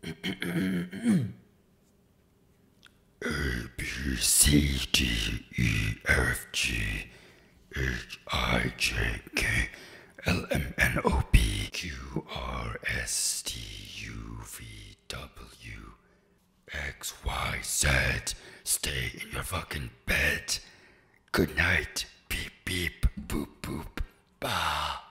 A B C D E F G H I J K L M N O P Q R S T U V W X Y Z. Stay in your fucking bed. Good night. Beep beep boop boop. Bah.